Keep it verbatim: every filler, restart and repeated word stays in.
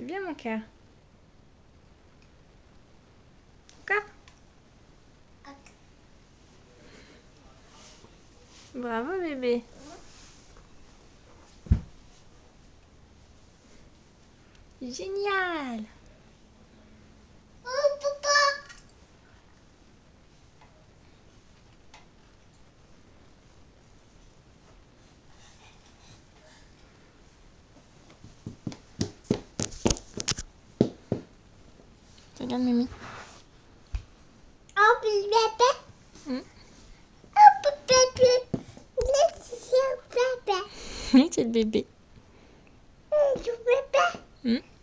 bien mon cœur. Encore. Bravo bébé. Génial. Oh papa. Regarde Mimi. Oh bébé. Hmm. Oh bébé. Laisse-moi bébé. Oui, c'est le bébé. Je bébé. Hmm.